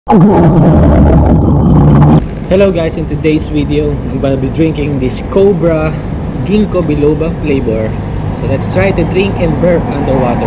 Hello guys, in today's video I'm gonna be drinking this Cobra Ginkgo Biloba flavor. So let's try to drink and burp underwater.